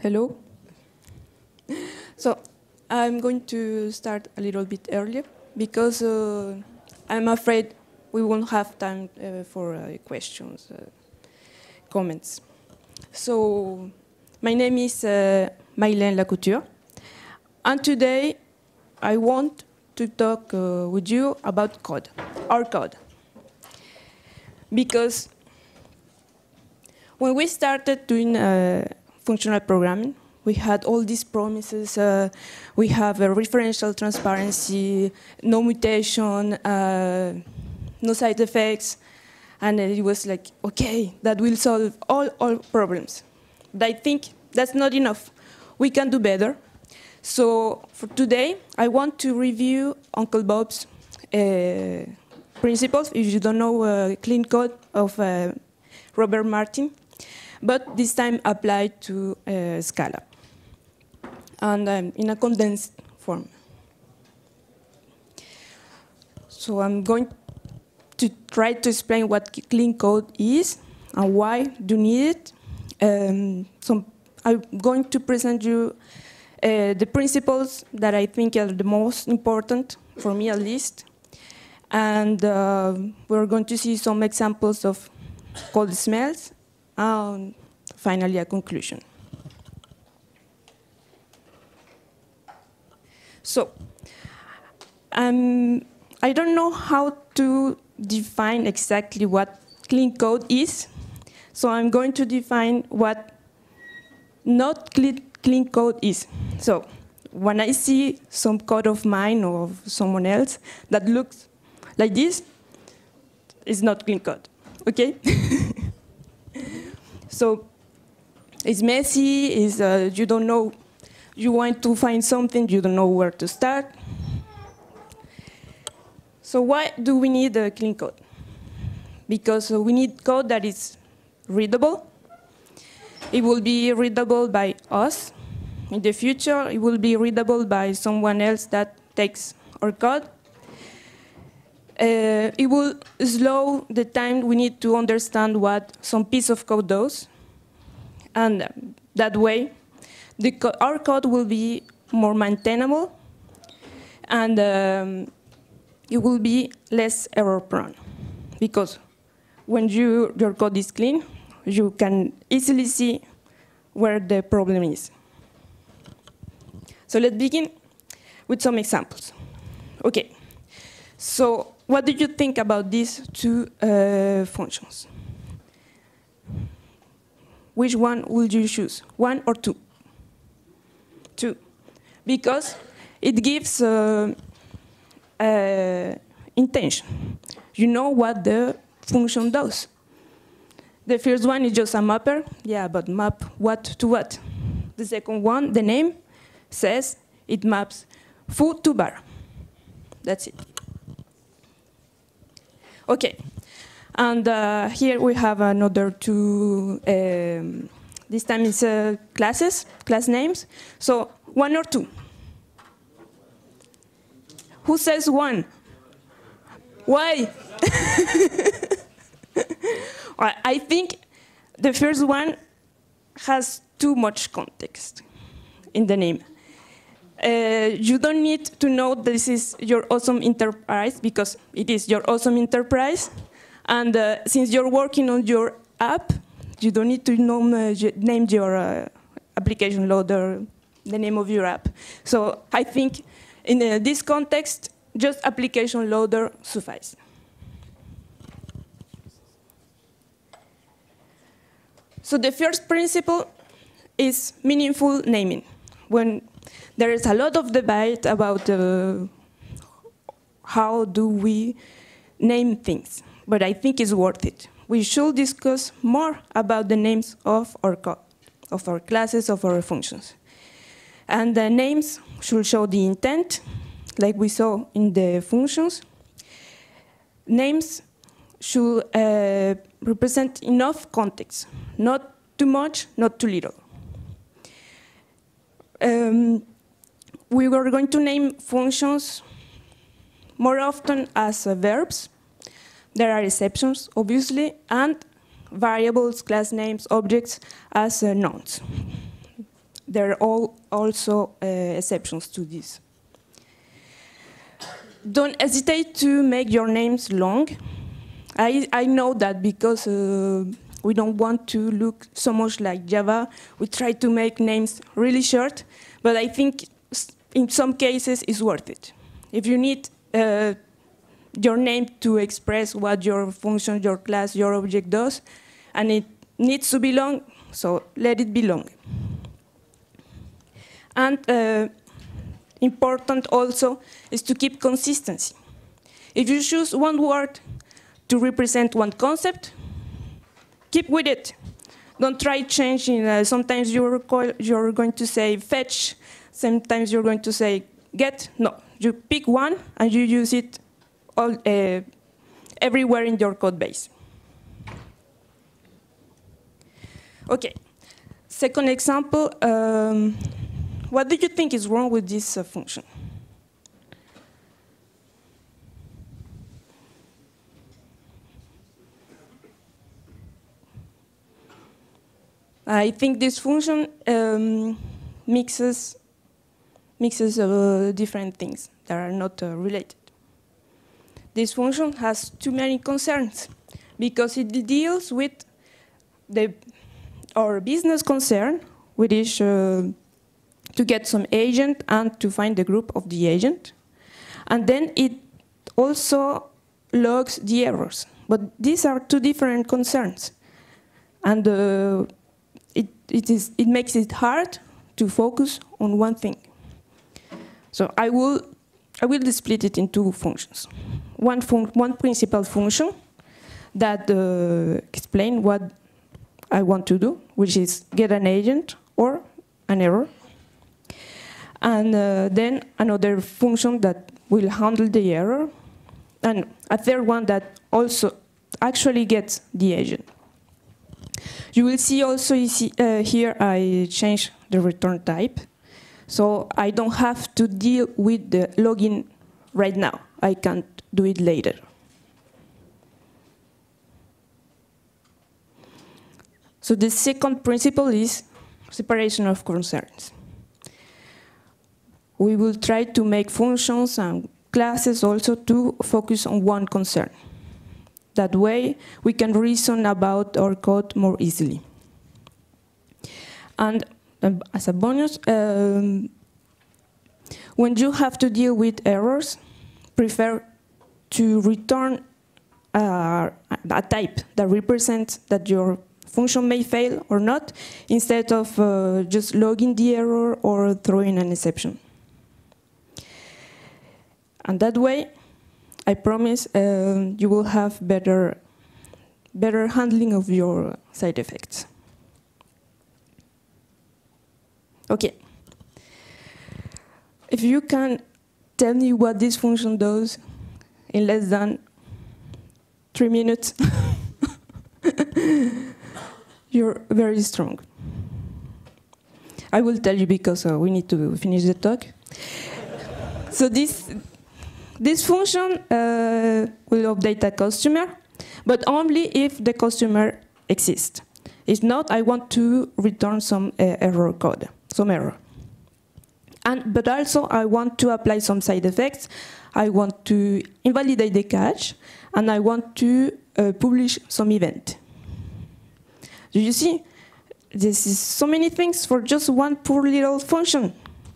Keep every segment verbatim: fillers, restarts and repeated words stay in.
Hello. So I'm going to start a little bit earlier because uh, I'm afraid we won't have time uh, for uh, questions, uh, comments. So my name is uh, Maïlène Lacouture, and today I want to talk uh, with you about code, our code. Because when we started doing uh, functional programming, we had all these promises. Uh, we have a referential transparency, no mutation, uh, no side effects. And it was like, OK, that will solve all our problems. But I think that's not enough. We can do better. So for today, I want to review Uncle Bob's uh, principles. If you don't know uh, Clean Code of uh, Robert Martin, but this time applied to uh, Scala, and um, in a condensed form. So I'm going to try to explain what clean code is and why do you need it. Um, so I'm going to present you uh, the principles that I think are the most important, for me at least. And uh, we're going to see some examples of code smells, and finally a conclusion. So, um, I don't know how to define exactly what clean code is, so I'm going to define what not clean, clean code is. So, when I see some code of mine or of someone else that looks like this, it's not clean code, okay? So, it's messy, it's, uh, you don't know, you want to find something, you don't know where to start. So why do we need a clean code? Because uh, we need code that is readable. It will be readable by us. In the future, it will be readable by someone else that takes our code. Uh, it will slow the time we need to understand what some piece of code does. And that way, the co our code will be more maintainable, and um, it will be less error-prone. Because when you, your code is clean, you can easily see where the problem is. So let's begin with some examples. OK. So what do you think about these two uh, functions? Which one would you choose, one or two? Two, because it gives uh, uh, intention. You know what the function does. The first one is just a mapper. Yeah, but map what to what? The second one, the name, says it maps foo to bar. That's it. OK. And uh, here we have another two, um, this time it's uh, classes, class names. So one or two? Who says one? Why? I think the first one has too much context in the name. Uh, you don't need to know this is your awesome enterprise, because it is your awesome enterprise. And uh, since you're working on your app, you don't need to know, uh, name your uh, application loader, the name of your app. So I think in uh, this context, just application loader suffices. So the first principle is meaningful naming. When there is a lot of debate about uh, how do we name things. But I think it's worth it. We should discuss more about the names of our code, of our classes, of our functions. And the names should show the intent, like we saw in the functions. Names should uh, represent enough context, not too much, not too little. Um, we were going to name functions more often as uh, verbs. There are exceptions, obviously, and variables, class names, objects as uh, nouns. there are all also uh, exceptions to this. Don't hesitate to make your names long. I, I know that because uh, we don't want to look so much like Java, we try to make names really short, but I think in some cases it's worth it. If you need uh, your name to express what your function, your class, your object does, and it needs to be long, so let it be long. And uh, important also is to keep consistency. If you choose one word to represent one concept, keep with it. Don't try changing. Uh, sometimes you're, you're going to say fetch, sometimes you're going to say get. No, you pick one and you use it all, uh, everywhere in your code base. Okay, second example. Um, what do you think is wrong with this uh, function? I think this function um, mixes, mixes uh, different things that are not uh, related. This function has too many concerns because it deals with the, our business concern, which is uh, to get some agent and to find the group of the agent. And then it also logs the errors. But these are two different concerns. And uh, It, it, is, it makes it hard to focus on one thing. So I will, I will split it in two functions. One, fun one principal function that uh, explains what I want to do, which is get an agent or an error. And uh, then another function that will handle the error. And a third one that also actually gets the agent. You will see also uh, here I changed the return type. So I don't have to deal with the login right now. I can do it later. So the second principle is separation of concerns. We will try to make functions and classes also to focus on one concern. That way, we can reason about our code more easily. And um, as a bonus, um, when you have to deal with errors, prefer to return uh, a type that represents that your function may fail or not, instead of uh, just logging the error or throwing an exception. And that way, I promise uh, you will have better, better handling of your side effects. Okay. If you can tell me what this function does in less than three minutes, you're very strong. I will tell you because uh, we need to finish the talk. So this. This function uh, will update a customer, but only if the customer exists. If not, I want to return some uh, error code, some error. And, but also, I want to apply some side effects. I want to invalidate the cache, and I want to uh, publish some event. Do you see? This is so many things for just one poor little function.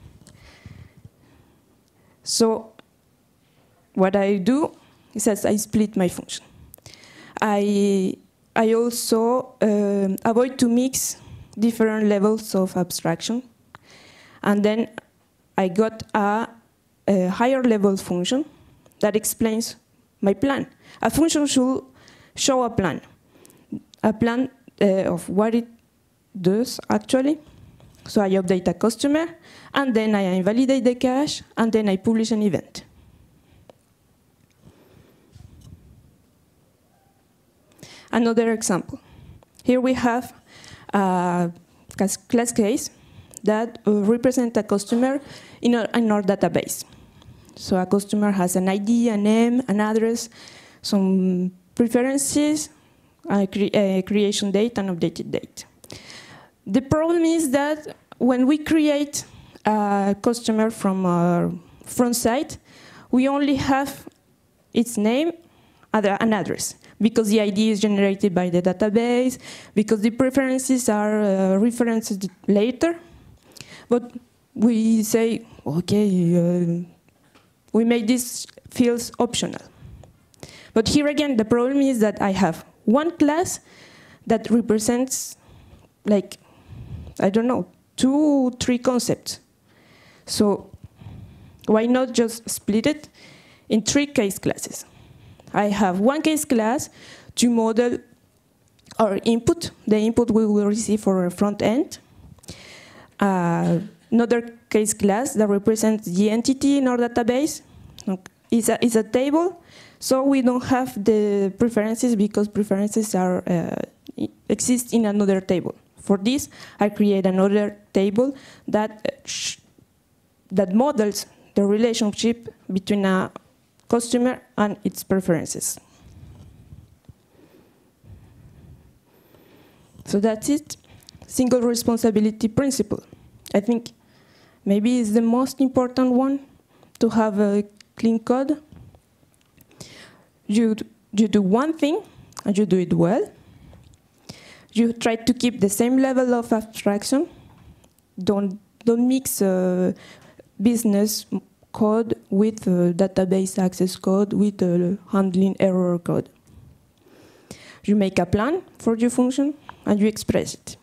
So what I do is that I split my function. I, I also um, avoid to mix different levels of abstraction. And then I got a, a higher level function that explains my plan. A function should show a plan. A plan uh, of what it does, actually. So I update a customer, and then I invalidate the cache, and then I publish an event. Another example. Here we have a class case that uh, represents a customer in, a, in our database. So a customer has an I D, a name, an address, some preferences, a, cre a creation date, and updated date. The problem is that when we create a customer from our front side, we only have its name and an address, because the I D is generated by the database, because the preferences are uh, referenced later. But we say, okay, uh, we make these fields optional. But here again, the problem is that I have one class that represents, like, I don't know, two, three concepts. So why not just split it in three case classes? I have one case class to model our input, the input we will receive for our front end. Uh, another case class that represents the entity in our database. It's a, it's a table, so we don't have the preferences because preferences are uh, exist in another table. For this, I create another table that sh that models the relationship between a customer and its preferences. So that's it. Single responsibility principle. I think maybe it's the most important one, to have a clean code. You, you do one thing and you do it well. You try to keep the same level of abstraction. Don't, don't mix uh, business code with uh, database access code, with uh, handling error code. You make a plan for your function and you express it.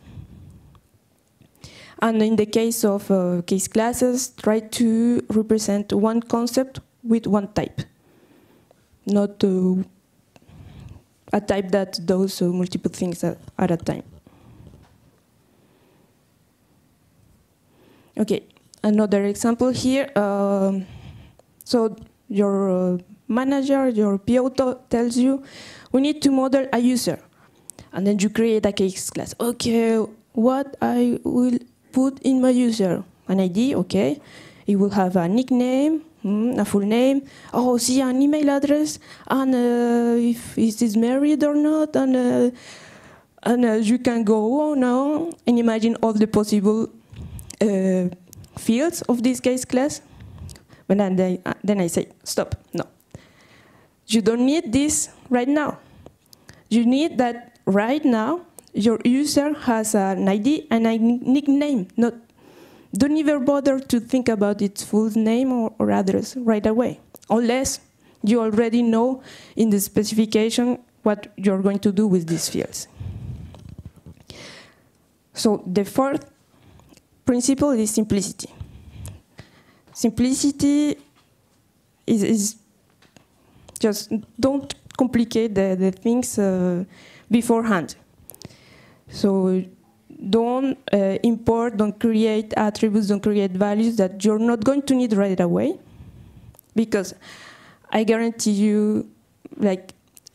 And in the case of uh, case classes, try to represent one concept with one type, not uh, a type that does uh, multiple things at, at a time. Okay, another example here. Um, so your uh, manager, your P O tells you, we need to model a user. And then you create a case class. Okay, what I will put in my user? An I D, okay. It will have a nickname, mm, a full name. Oh, see, an email address, and uh, if is is married or not, and uh, and uh, you can go on now and imagine all the possible uh, fields of this case class. But then they, uh, then I say, stop, no. You don't need this right now. You need that right now. Your user has an I D and a nickname. Not, don't even bother to think about its full name or, or address right away, unless you already know in the specification what you're going to do with these fields. So the fourth principle is simplicity. Simplicity is, is just don't complicate the, the things uh, beforehand. So don't uh, import, don't create attributes, don't create values that you're not going to need right away, because I guarantee you, like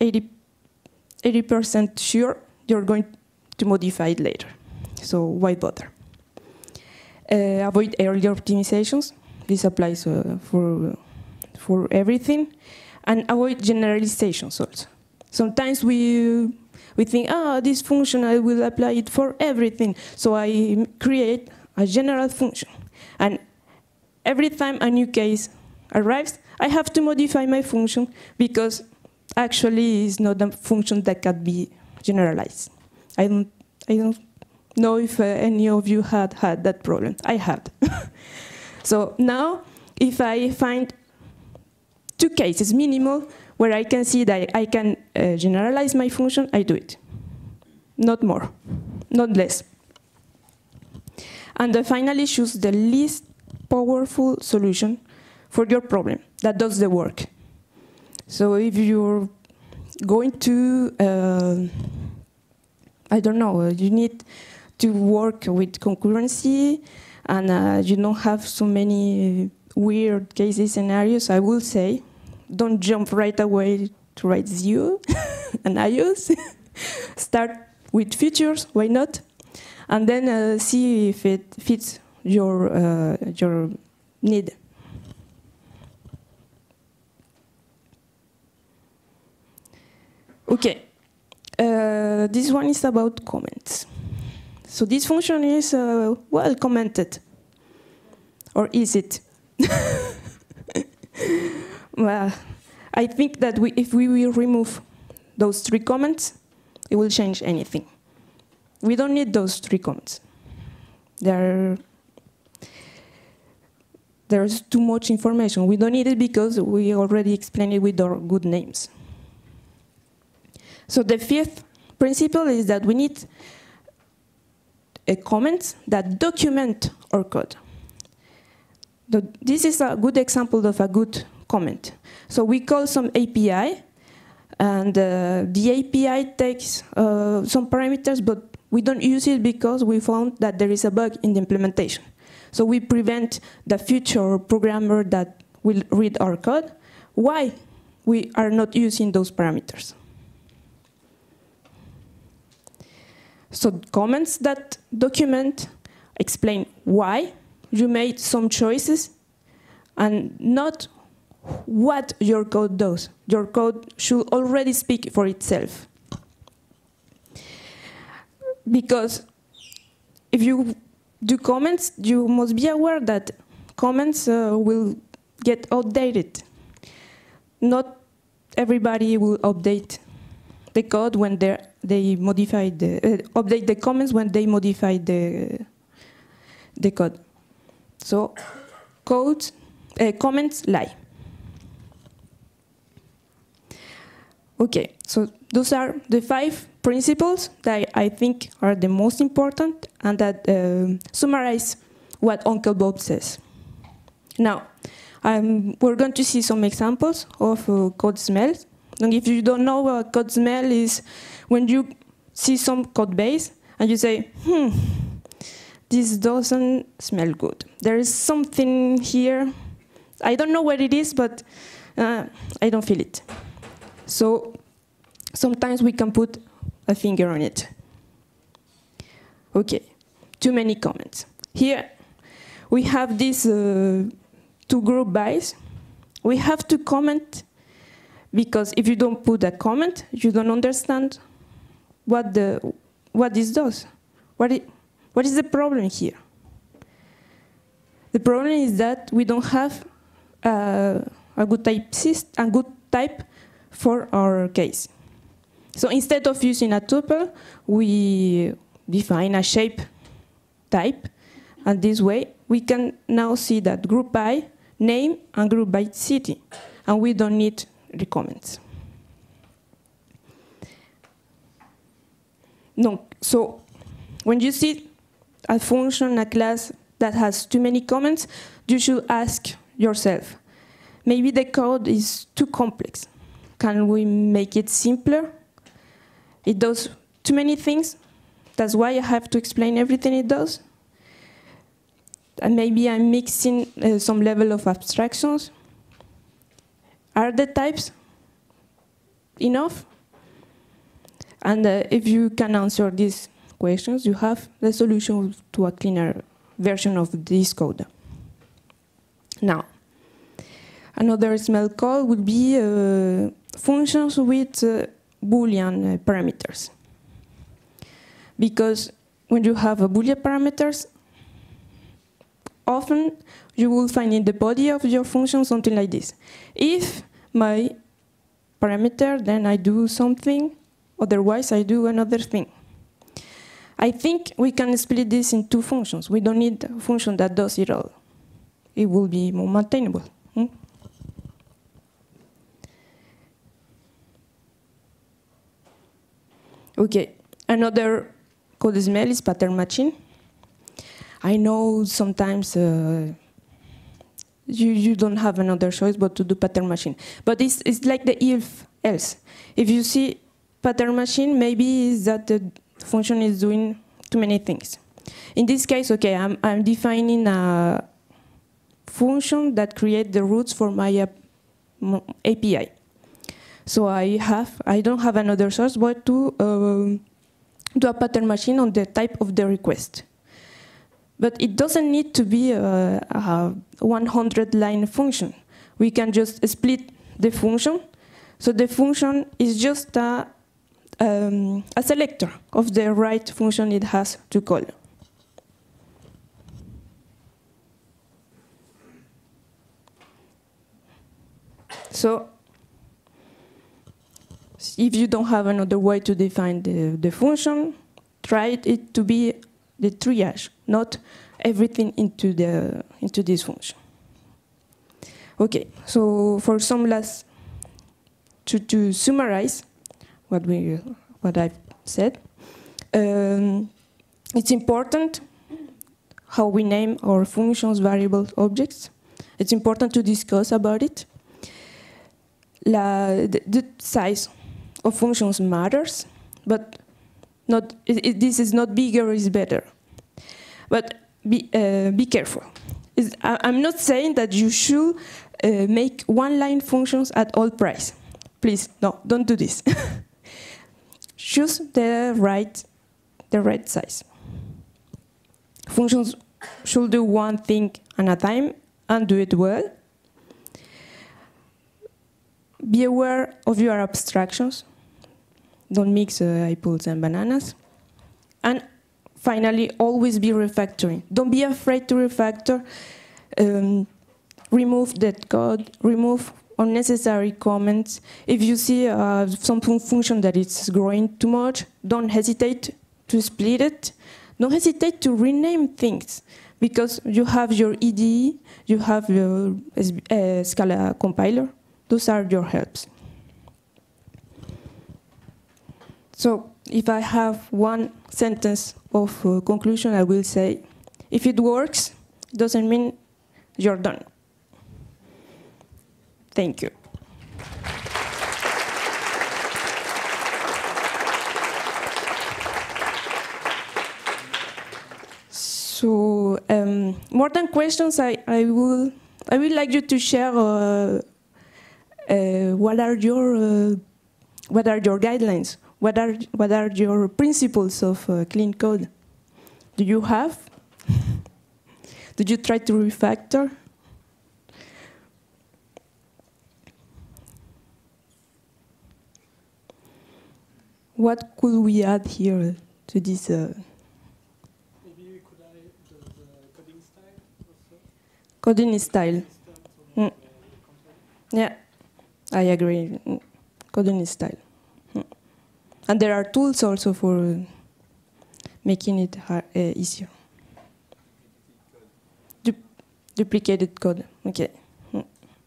eighty percent sure you're going to modify it later. So why bother? Uh, avoid early optimizations. This applies uh, for, for everything. And avoid generalizations also. Sometimes we We think, ah, oh, this function, I will apply it for everything. So I create a general function. And every time a new case arrives, I have to modify my function because actually it's not a function that can be generalized. I don't, I don't know if uh, any of you had had that problem. I had. So now, if I find two cases minimal, where I can see that I can uh, generalize my function, I do it. Not more, not less. And uh, finally, choose the least powerful solution for your problem that does the work. So if you're going to, uh, I don't know, uh, you need to work with concurrency and uh, you don't have so many weird cases scenarios, I will say, don't jump right away to write Zio and I O S. Start with features, why not? And then uh, see if it fits your, uh, your need. Okay, uh, this one is about comments. So this function is uh, well commented. Or is it? Well, I think that we, if we will remove those three comments, it will change anything. We don't need those three comments. There, there's too much information. We don't need it because we already explained it with our good names. So the fifth principle is that we need a comment that document our code. This is a good example of a good comment. So we call some A P I, and uh, the A P I takes uh, some parameters, but we don't use it because we found that there is a bug in the implementation. So we prevent the future programmer that will read our code. Why we are not using those parameters? So comments that document explain why you made some choices and not what your code does. Your code should already speak for itself. Because if you do comments, you must be aware that comments uh, will get outdated. Not everybody will update the code when they modify the uh, update the comments when they modify the the code. So, code uh, comments lie. Okay, so those are the five principles that I think are the most important and that uh, summarize what Uncle Bob says. Now, um, we're going to see some examples of uh, code smells. And if you don't know what code smell is, when you see some code base and you say, hmm, this doesn't smell good. There is something here. I don't know what it is, but uh, I don't feel it. So sometimes we can put a finger on it. Okay, too many comments. Here we have these uh, two group bys. We have to comment because if you don't put a comment, you don't understand what the what this does. What it, what is the problem here? The problem is that we don't have uh, a good type system, a good type for our case. So instead of using a tuple, we define a shape type, and this way we can now see that group by name and group by city, and we don't need the comments. No, so when you see a function, a class that has too many comments, you should ask yourself, maybe the code is too complex. Can we make it simpler? It does too many things. That's why I have to explain everything it does. And maybe I'm mixing uh, some level of abstractions. Are the types enough? And uh, if you can answer these questions, you have the solution to a cleaner version of this code. Now, another small code would be uh, functions with uh, Boolean uh, parameters. Because when you have a Boolean parameters, often you will find in the body of your function something like this. If my parameter, then I do something, otherwise I do another thing. I think we can split this in two functions. We don't need a function that does it all. It will be more maintainable. Hmm? Okay, another code smell is pattern matching. I know sometimes uh, you, you don't have another choice but to do pattern matching. But it's, it's like the if else. If you see pattern matching, maybe it's that the function is doing too many things. In this case, okay, I'm, I'm defining a function that creates the roots for my uh, A P I. So I have, I don't have another source but to uh, do a pattern matching on the type of the request. But it doesn't need to be a, a one hundred line function. We can just split the function. So the function is just a, um, a selector of the right function it has to call. So, if you don't have another way to define the, the function, try it to be the triage, not everything into, the, into this function. Okay, so for some last, to, to summarize what, we, what I've said, um, it's important how we name our functions, variables, objects. It's important to discuss about it. La, the, the size of functions matters, but not, it, it, this is not bigger is better. But be, uh, be careful. It's, I, I'm not saying that you should uh, make one-line functions at all price. Please, no, don't do this. Choose the right, the right size. Functions should do one thing at a time and do it well. Be aware of your abstractions. Don't mix uh, apples and bananas. And finally, always be refactoring. Don't be afraid to refactor. Um, remove that code. Remove unnecessary comments. If you see uh, some function that is growing too much, don't hesitate to split it. Don't hesitate to rename things, because you have your E D E, you have your uh, Scala compiler. Those are your helps. So if I have one sentence of uh, conclusion, I will say, if it works, it doesn't mean you're done. Thank you. So um, more than questions, I, I will I would like you to share uh, uh, what are your uh, what are your guidelines? What are what are your principles of uh, clean code? Do you have? Did you try to refactor? What could we add here to this? Uh, Maybe could I the, the coding style also? Coding style. Mm. Yeah, I agree. Coding style. Mm. And there are tools also for making it hard, uh, easier. Du duplicated code. Okay. Mm.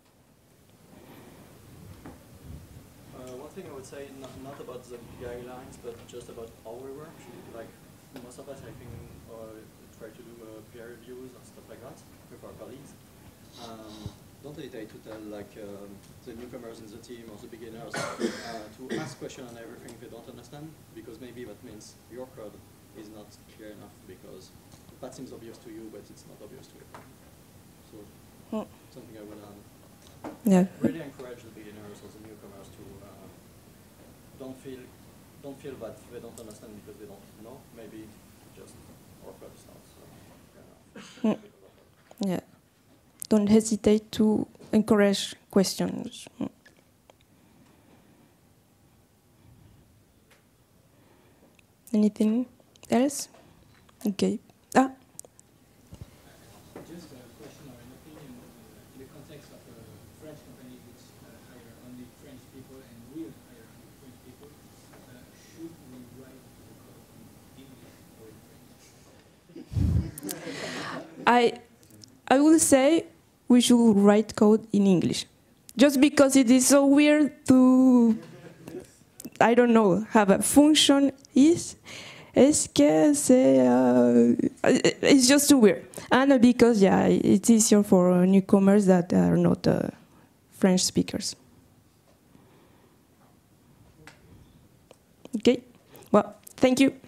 Uh, one thing I would say, not, not about the guidelines, but just about how we work. Like most of us, I think, uh, try to do uh, peer reviews and stuff like that with our colleagues. Um, don't hesitate to tell like um, the newcomers in the team or the beginners uh, to ask questions on everything they don't understand, because maybe that means your code is not clear enough, because that seems obvious to you, but it's not obvious to you. So mm. something I would um, yeah. really encourage the beginners or the newcomers to uh, don't feel don't feel that they don't understand because they don't know. Maybe just our code is not so, mm. Yeah. Don't hesitate to encourage questions. Mm. Anything else? Okay. Ah. Just a question or an opinion uh, in the context of a French company which uh, hire only French people and will hire only French people. Uh, should we write the code in English or in French? I, I will say we should write code in English, just because it is so weird to, I don't know, have a function is. Est-ce que c'est, uh, it's just too weird. And because, yeah, it's easier for newcomers that are not uh, French speakers. Okay, well, thank you.